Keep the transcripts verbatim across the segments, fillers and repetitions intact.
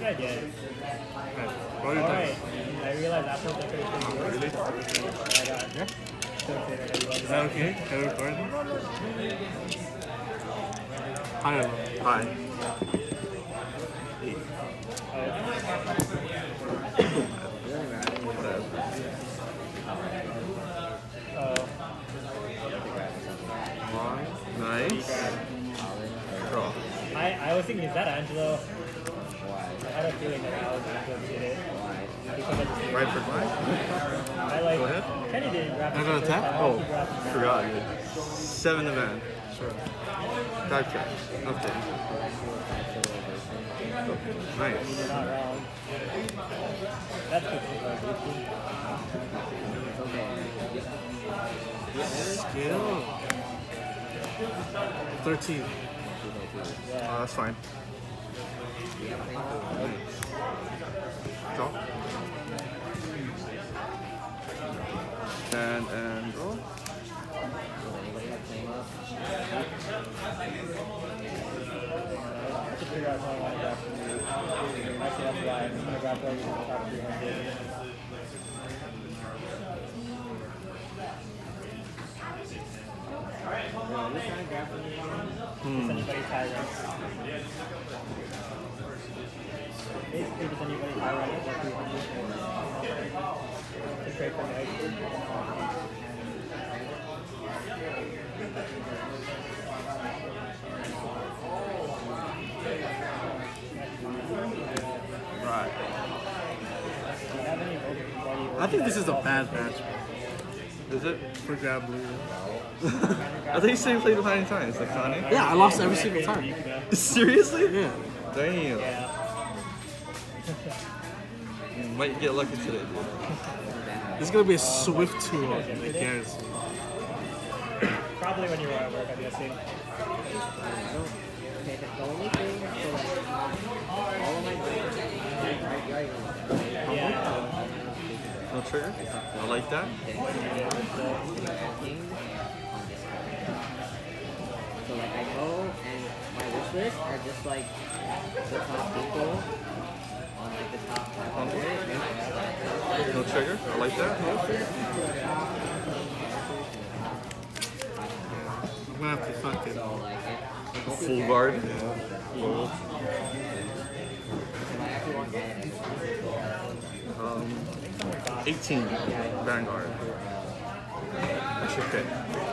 idea is. Alright, roll your Alright, dice. I realized after the first Oh, thing really? I got Yeah? so excited I realized Is that okay? Can I record? High or low? Hi. Oh, One. Nice. Draw. I, I was thinking, is that Angelo? I had a feeling that I was going to get it. Because I just Right for mine? I like Go ahead. Kenny didn't grab I'm it gonna first tap? time. Oh, He grabbed it. forgot, dude. Seven to man. Sure. Dive check. Okay. Nice. You're not wrong. That's good for Skill. thirteen. Oh, that's fine. Draw. And, and draw. I should figure out how I want to grab from you. Actually, that's why I'm going to grab those in the top three hundred. Hmm. Does anybody tie rank? Basically, does anybody tie rank at three hundred? To trade for the egg. Right. Do you have any open body I think this is a bad match Is it? for Grab Blue. I thought you said you played behind times, like Sonic. Yeah, I lost every single time. Seriously? Yeah. Damn. Yeah. You might get lucky today, dude. This is gonna be a swift two, I guarantee. Probably when you were at work, I'm guessing. Okay, the only thing, so like, all of my grades, right, right, Yeah. No trigger? I like that. so like I go and my wish list are just like the top people on like the top five hundred. No trigger? I like that. I'm gonna have to fucking. So like it, Full guard. I actually want that. Um, eighteen. Vanguard. That should fit.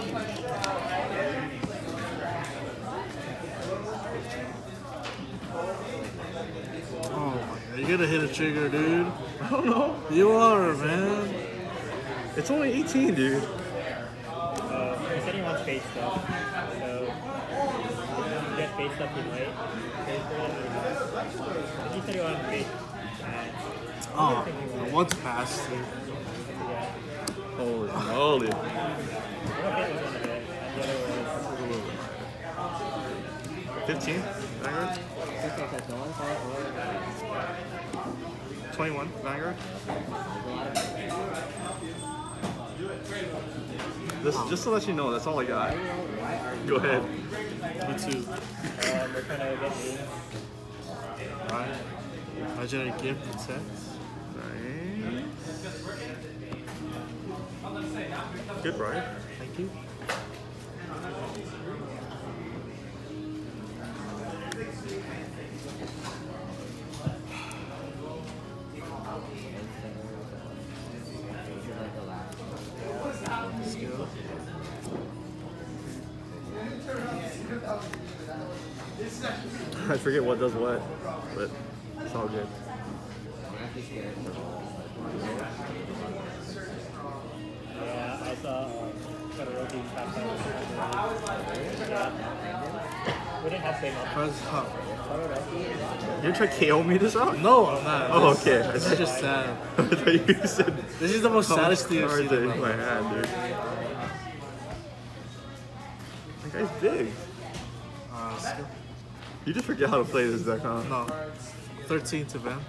Oh my god, you gotta hit a trigger, dude. I don't know. You are, man. It's only eighteen, dude. Uh, he said he wants face stuff. So, if you get face stuff, he might pay for it. But he said he wanted face. Uh, Oh, I want to pass, dude. yeah. Holy moly. What face was one of it? And the other was. fifteen. Vanguard. Okay, because no one saw twenty-one. Vanguard. This, just to let you know, that's all I got. Go ahead. Me too. Um, we're trying to get me. Right. Legendary gift and set. Nice. Good, Brian. Thank you. Skill. I forget what does what, but it's all good. Yeah, I saw um, Todoroki top five. Yeah. We didn't have same up. Press hub. You try to K O me this round? No, I'm not. Oh, okay. I This is just sad. thought you said This is the most saddest thing I've cards seen in in my my life. hand, dude. That guy's big. Uh, skill. You just forget how to play this deck, huh? No. thirteen to Van.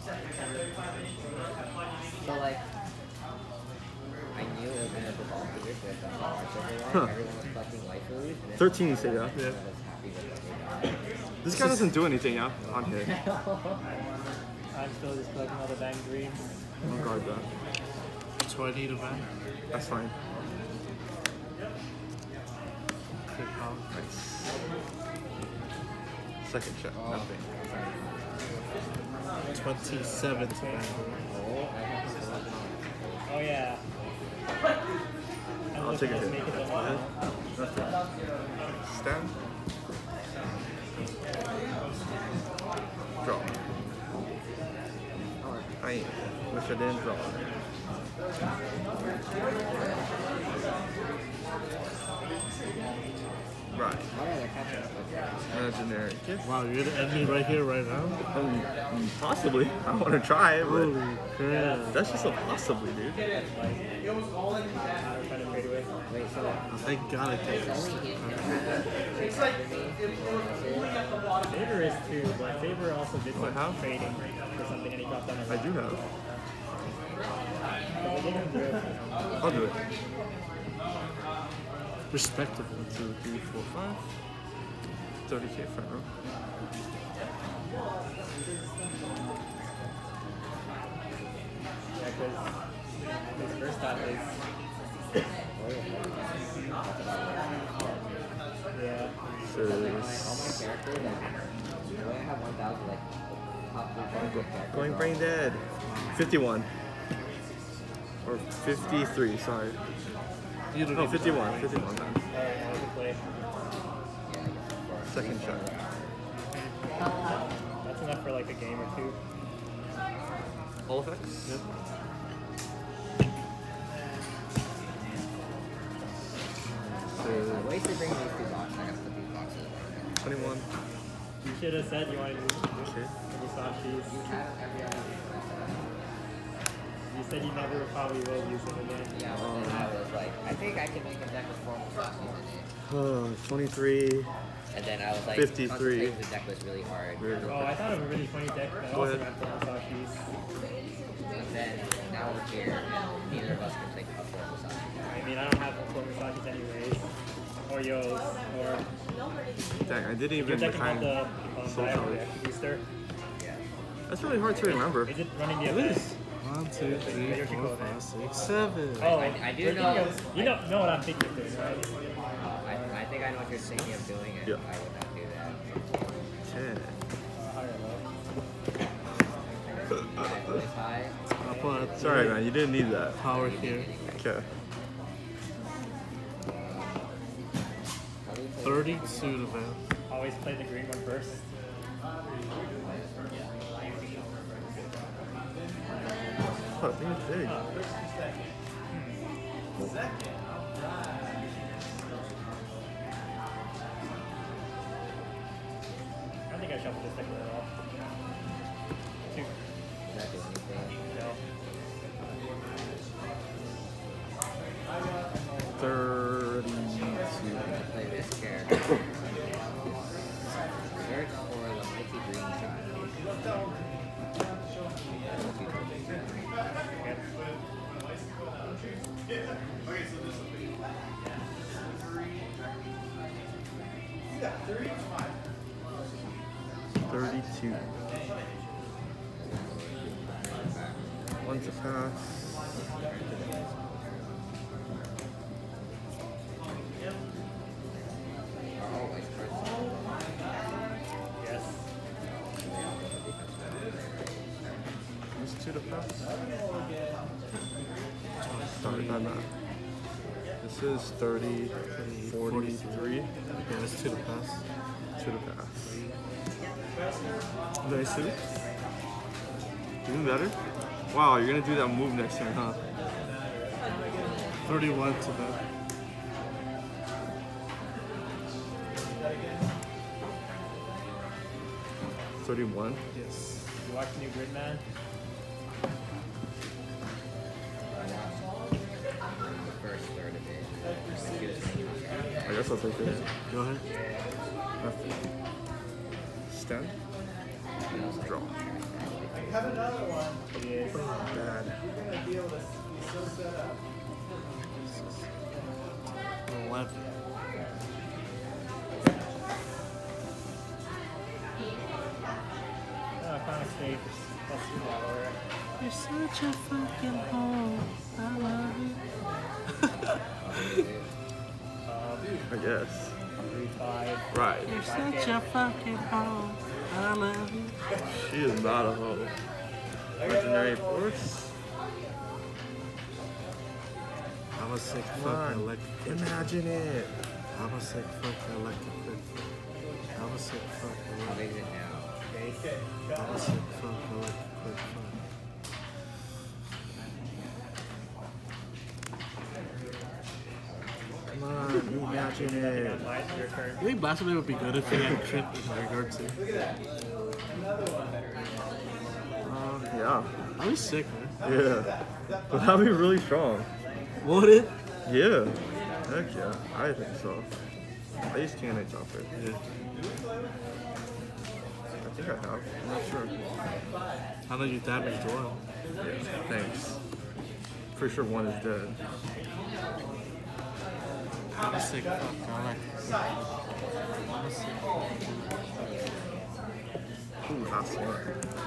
So like, I knew it was gonna devolve to this. with um, March everyone. Huh. Everyone was collecting waifus. And then thirteen, you say, yeah? Yeah. I was happy with what they got. This guy doesn't do anything yeah, on here. I'm still just collecting all the bang dreams. I'll guard that. That's what I need a van. That's fine. Quick pop. Nice. Second check, nothing. twenty-seventh van. Oh yeah. I'll take a hit. Make it a Nothing. Stand. Draw. I wish I didn't draw. Right. Oh yeah, they're catching up with that. And a generic gift. Wow, you're gonna end me right here, right now? Um, possibly. I want to try it, but Holy crap. that's just a possibly, dude. trying to trade away. Wait, so I gotta take it's this. only him that has six under me. Faber is too, but Faber also did Oh, I some have? trading for something and he dropped down a I do have. But they didn't do it. I'll do it. Respectively. One, two, three, four, five. thirty K front row. Yeah, because his first thought is, yeah, So, Like my, all my characters, like, the way I have one thousand, like, top three characters. going brain dead. fifty-one. Or fifty-three, sorry. You don't No, need to- fifty-one. fifty-one times. alright, now we can play. Second shot. That's enough for like a game or two. All effects? Yep. So, I wasted bringing these two boxes. I gotta put these boxes away. twenty-one. You should have said you wanted Okay. Musashi's. You have every other. You said you never probably will use them again. Yeah, but then I was like, I think I can make a deck with four Musashis in it. Uh, twenty-three. And then I was like, fifty-three. concentrating the deck was really hard. Weird. Oh, I thought of a really funny deck that Go also ahead. ran for Musashi's. And then now we're here, and neither of us can take a four Musashi. I mean, I don't have four Musashi's anyways. Or Yo's. Or Dang, I didn't your even deck can have behind. the um, Soul Dial Charge. Reactor Booster. Yeah. That's really hard to remember. Is it running the It event? is. One, two, three, Yoshi four, Code, five, man. six, seven. Oh, I- I do you're know- thinking of- You know, know what I'm thinking of doing, right? Uh, I, I think I know what you're thinking of doing, and Yeah. I would not do that. ten. Uh, higher low. I play high. I'll put Sorry, man, you didn't need that. power here. Okay. thirty-two to van. Always play the green one first. Oh, that thing is big. I don't think I shuffled this deck at all. Two. Does that do anything? No. thirty-two. I play this character. Search for the mighty green child. thirty-two. One to pass. Are always first. Yes. These two to pass. Sorry, not that. This is thirty, forty-three. Yeah, that's two to pass. Two to pass. Nice suit. Even better? Wow, you're gonna do that move next turn, huh? thirty-one to van. thirty-one. Yes. You watch New Gridman? The first third of it. Like, he was making us- I guess I'll take this. Go ahead. Nothing. Stand. Draw. It is. Bad. eleven. Oh, Chronic State. That's smaller. You're such a fucking hoe. I love you. Um, I guess. three five. Right. You're such a fucking hoe. I love you. She is not a hoe. Legendary force. I'm a sick Come fucking on. electric. Imagine it. I'm a sick fucking electric. I'm a sick fucking How electric. big is it now? I'm a sick fucking electric. Come on, imagine it. On mine, your turn. I think Blasphemy would be good if he had crit in regard to. Uh, yeah. I'd be sick, man. Yeah. But that'd be really strong. Would it? Yeah. Heck yeah. I think so. I use K N A Chopper. Yeah. I think I have. I'm not sure. I know you damaged one. Yeah. Thanks. Pretty sure one is dead. I'm a sick fucking electric. I'm a sick. Ooh, that's one.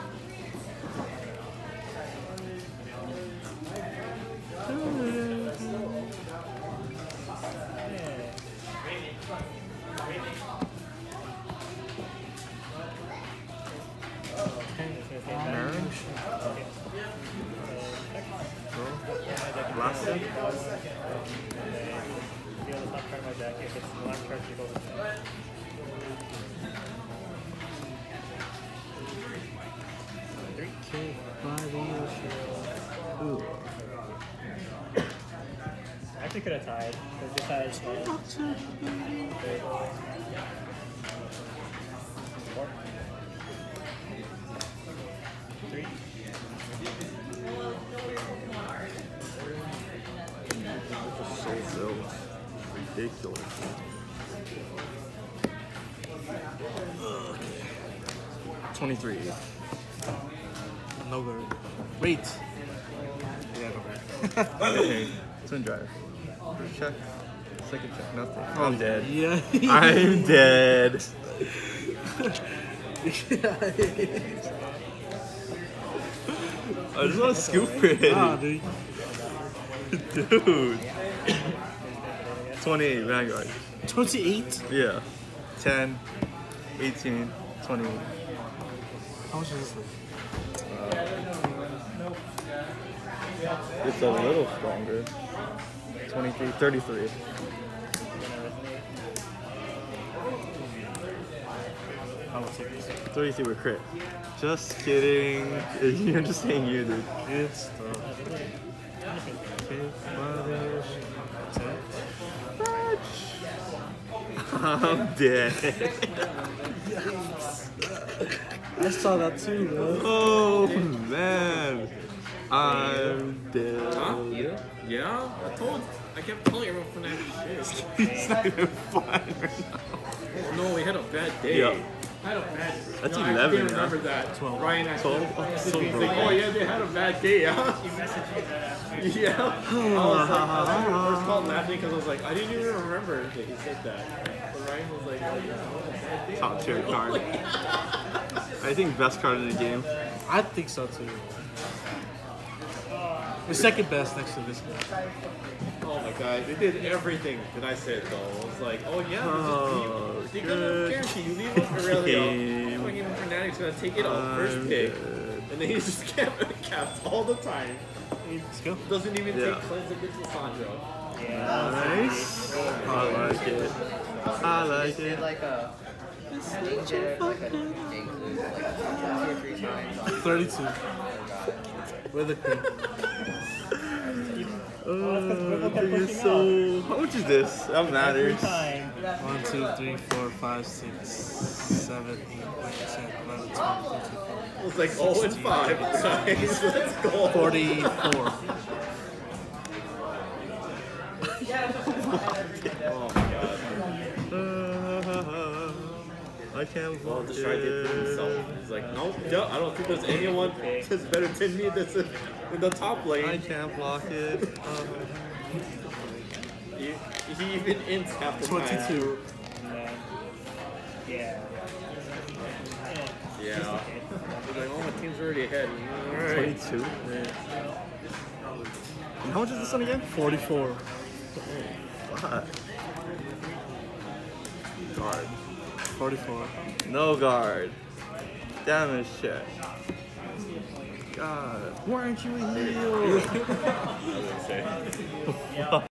Marriage? Last Deal the top card of my deck. If it's an alarm charge, you go with that. Three. Okay, five years. Ooh. I actually could have tied. Because this has uh, four. Three. Just so filled. Ridiculous. twenty-three. No good. Wait. Yeah, no good. Okay. Twin drive. First check. Second check. Nothing. I'm dead. Yeah. I'm dead. I just want to scoop it. Ah, dude. Dude. twenty-eight Vanguard. twenty-eight? Yeah. ten, eighteen, twenty-eight. How much is this thing? It's a little stronger. twenty-three, thirty-three. I will take this. thirty-three with crit. Just kidding. You're just saying you, dude. Good stuff. Okay, five years. I'm dead. I saw that too, man. Oh, man. I'm dead. Huh? Yeah? Yeah? I told I kept telling everyone from that shit. He's not even fine right now. Oh no, we had a bad day. Yeah. I had a bad That's no, I eleven, didn't remember huh? that. twelve. Ryan actually twelve? so So he's broke. like, oh yeah, they had a bad day, huh? Yeah. I was like, I was called laughing because I was like, I didn't even remember that he said that. But Ryan was like, oh yeah, what a bad day. Top tier card. I think best card in the game. I think so too. The second best next to this guy. Oh my god, they did everything that I said though. I was like, oh yeah, Oh, they good gonna guarantee you leave it Aurelio. game. Fucking Fanatic's gonna take it off first I'm pick. dead. And then he just kept capped all the time. He Let's go. doesn't even Yeah. take cleanse against Lissandro. Nice. I like it. I like Did it. like a thing there, like a include like two or three times. thirty-two. With a queen. Oh, thing is so. How much is this? That Every matters. time. one, two, three, four, five, six, seven, eight, nine, ten, eleven, twelve, thirteen, It was like oh and five, guys. Let's go. forty-four. Oh my god. Uh, I can't Well, walk just try to get through himself. He's like, nope, no, I don't think there's anyone that's better than me that's in the top I lane. can't block it. Uh, You- he even ints half the time. twenty-two. And then, yeah. Yeah. Just okay. He's like, oh, my team's already ahead. Alright. twenty-two. And how much is this one again? forty-four. Fuck. Guard. forty-four. No guard. Damn this shit. God. Why aren't you a heel? I was gonna say.